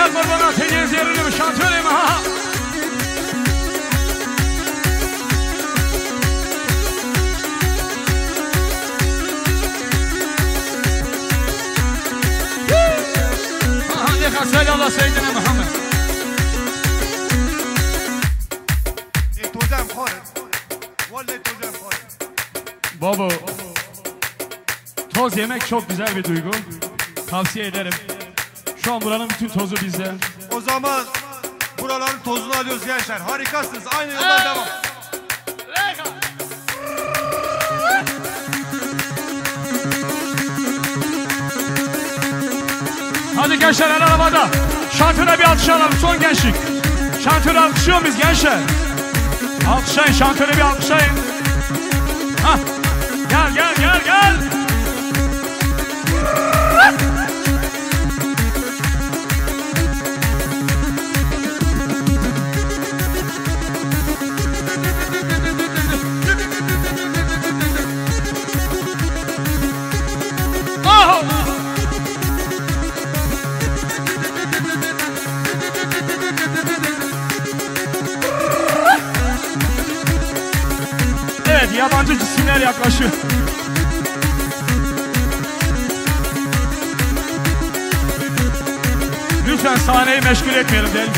قربانا تنیز یرونی به شانتوری ما صلی الله سیدنا محمد توزم خورد والله توزم خورد بابا toz yemek çok güzel bir duygu tavsiye ederim şu an buranın bütün tozu bizde o zaman buraların tozunu alıyoruz gençler harikasınız aynı yoldan devam hadi gençler el arabada şantöre bir alkış alalım son gençlik şantöre alkışlıyor muyuz gençler alkışlayın şantöre bir alkışlayın hah gel gel gel gel Evet, yabancı cisimler yaklaşıyor. Lütfen sahneyi meşgul etmeyelim değil.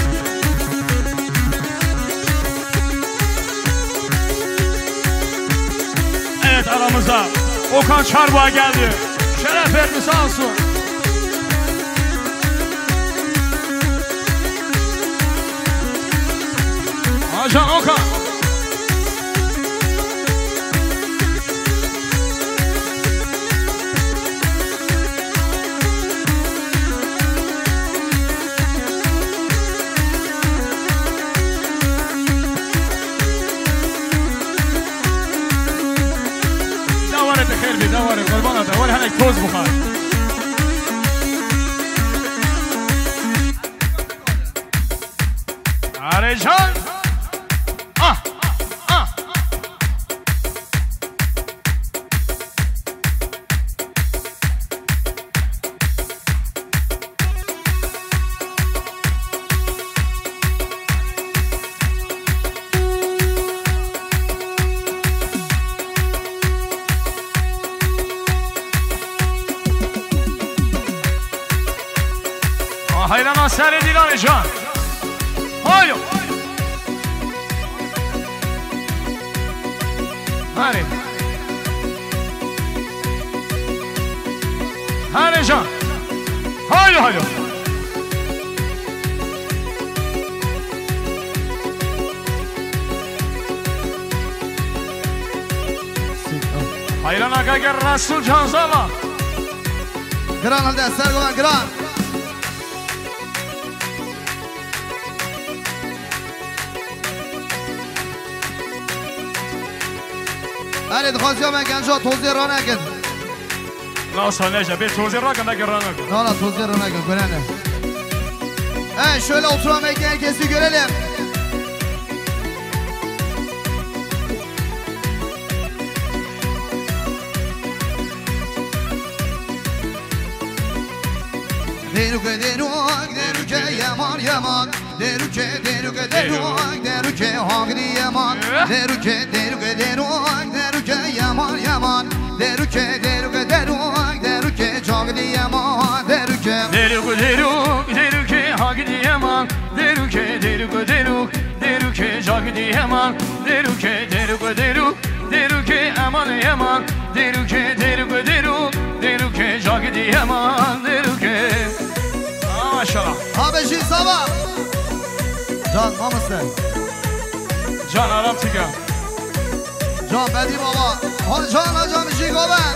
Evet, aramıza Okan Çarbuğa geldi. Şeref verdi sağ olsun. Ajan Okan. دواره قربانه دواره هنک توز بخواد آره جان hayran seri Dilan Can. Hayır. Hadi. Hadi Can. Hayır hayır. Hayran Aga gel Resul Canzala. Gran halde eser olan gran. هرید خواستی من گنجا توضیح را نکن نه سانیجا bir توضیح را کن نگه را نکن نه توضیح را نکن کننه şöyle oturan belki herkesi görelim Deruke deruk deruke yaman yaman Deruke deruke deruk deruke hagri yaman Deruke deruke deruk deruke yaman yaman Deruke deruke deruk deruke hagri yaman Deruke deruke deruk deruke hagri yaman Deruke deruke deruk deruke hagri yaman Deruke deruke deruk deruke aman yaman Deruke deruke deruk deruke hagri yaman Deruke maşallah. Habeşi sabah. Can mamışsın. Can aram tıka. Can bedi baba. Hadi can hocam işi koven.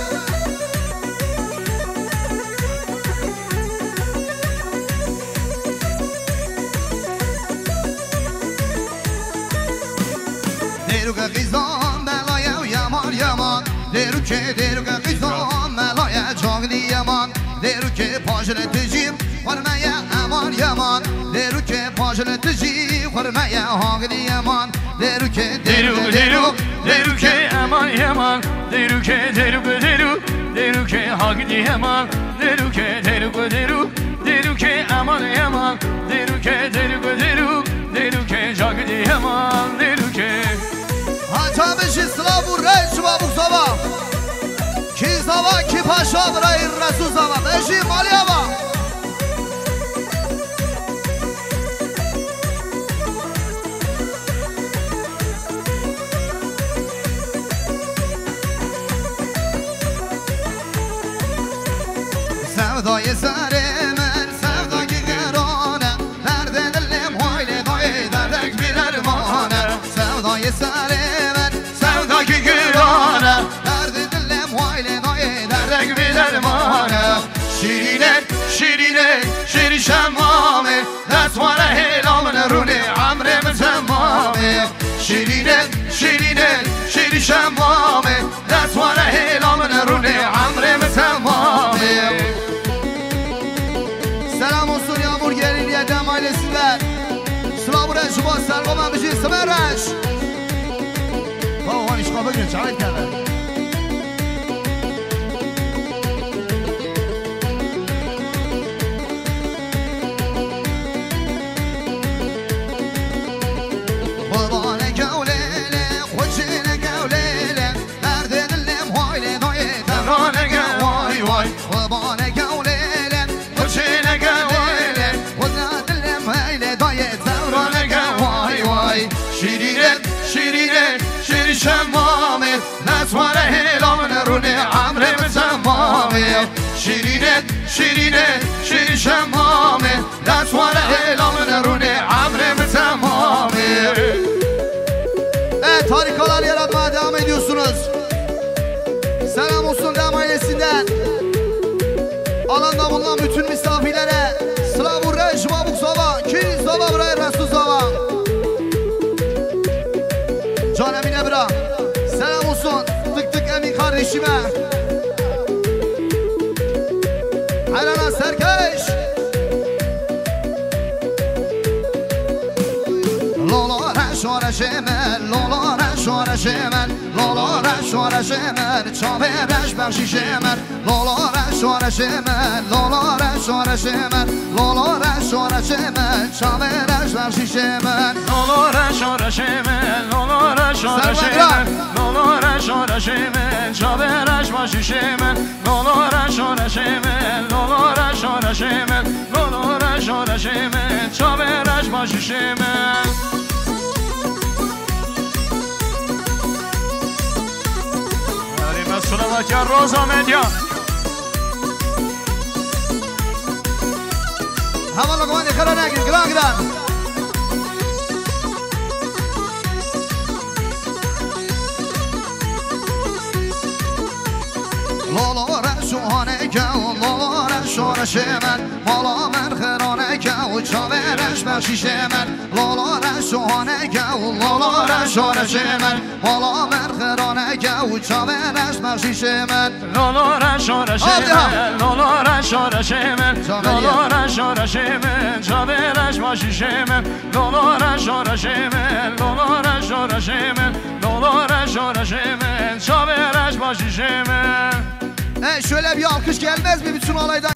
Deruke kızdan belaya yaman yaman Deruke deruke kızdan belaya cagli yaman Deruke pajre tecim Varmaya aman yaman Deruke pajre tecim Varmaya hagli yaman Deruke deruke deruk Deruke aman yaman Deruke deruke deruk Deruke hagli yaman Deruke deruke deruk درو که امان یمان درو که درو که جاگ دیمان درو که حتا بشی سلام و ریش و ابو سوا کی سوا کی پاشا برای رسول سوا بشی مالی آبا سودای سر من سودای گرانه درد دلم حایل دای دردک بیرمانه سودای سر من سودای گرانه درد دلم حایل دای دردک بیرمانه شیرینه شیرینه شیری شمامه دستوار هلامن رونه عمره تمامه شیرینه شیرینه شیری شمامه دستوار هلامن رونه عمره تمامه سلام olsun Yağmur Geliliye'den ailesinden Slavur Eşuba Selva Memeci Sımerreş Baba iş kapı gün çağırın kendine Baba ne gavlele, hoşine gavlele Nerede dilim hoyle doye Tevrane gav vay vay Baba ne gavlele, hoşine gavlele Vada dilim heyle doye Tevrane gav vay vay Şirine, şirine, şiri şemmame Nesvare helamın rune amre tamame Şirine, şirine, şiri şemmame Nesvare helamın rune amre tamame Evet, harikalar yaratmaya devam ediyorsunuz. Selam olsun Dem ailesinden. Alanda bulunan bütün misafirlere Slavur Reş Babuk Sava, Kiriz Sava buraya Resul Sava. Can Emine Bira. Selam olsun Tık Tık Emin kardeşime. Helena Serkeş. Lola Reşora Şemel, Lola Reşora Şemel, Lola Reşora Şemel, Çave Reş Berşi Şemel, Lola Reşora Şemel, Lola Reşora Şemel, Lola Reşora Şemel, Çave Reş Berşi Şemel. Lola Reşora Şemel, Lola Reşora Şemel, Lola Reşora Şemel, Çave Reş Berşi Şemel, Lola Reşora Şemel, Lola Reşora Şemel, Lola Reşora Şemel, Çave Reş Berşi Şemel. Slovakia Roza Media. Havalı komandi kırana gir, gran gran. Lola Reşuhane Kev, Lola Reşuhane Şemel, Mola Merkırane Kev, Çave Reş Berşi Şemel, Lola Reşuhane Kev, Lola Reşuhane Şemel, Mola Merkırane Kev, Çave Reş Berşi Şemel. Lola Reşora Şemel, Lola Reşora Şemel, Lola Reşora Şemel, Çave Reş Berşi Şemel, Lola Reşora Şemel, Lola Reşora Şemel, Lola Reşora Şemel, Çave Reş Berşi Şemel. Şöyle bir alkış gelmez mi bütün alaydan?